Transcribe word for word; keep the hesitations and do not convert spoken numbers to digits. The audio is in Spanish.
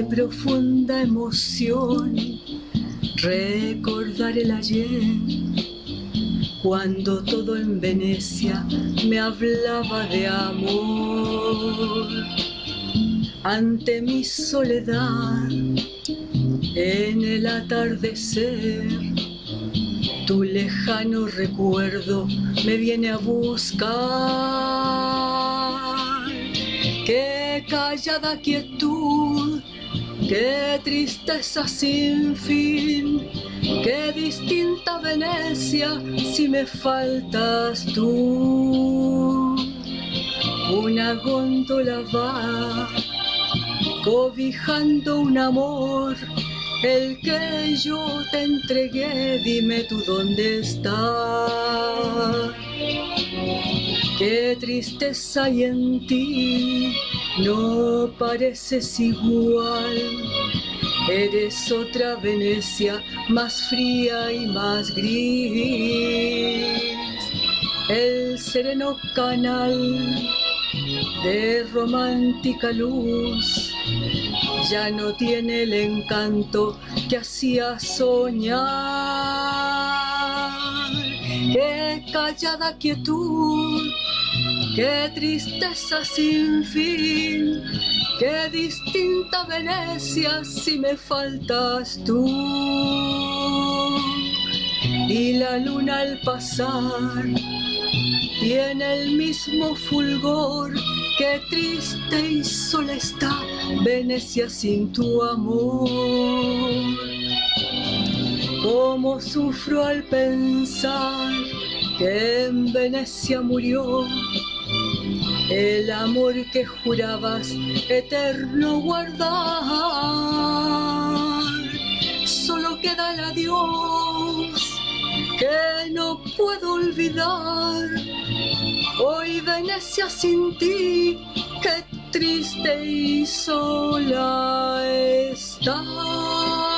Qué profunda emoción recordar el ayer, cuando todo en Venecia me hablaba de amor. Ante mi soledad, en el atardecer, tu lejano recuerdo me viene a buscar. Qué callada quietud, qué tristeza sin fin, qué distinta Venecia si me faltas tú. Una góndola va cobijando un amor, el que yo te entregué, dime tú dónde está. Qué tristeza hay en ti, no pareces igual. Eres otra Venecia, más fría y más gris. El sereno canal de romántica luz ya no tiene el encanto que hacía soñar. Qué callada quietud, qué tristeza sin fin, qué distinta Venecia si me faltas tú. Y la luna al pasar tiene el mismo fulgor, qué triste y sola está Venecia sin tu amor. Cómo sufro al pensar que en Venecia murió el amor que jurabas eterno guardar. Solo queda el adiós que no puedo olvidar. Hoy Venecia sin ti, qué triste y sola está.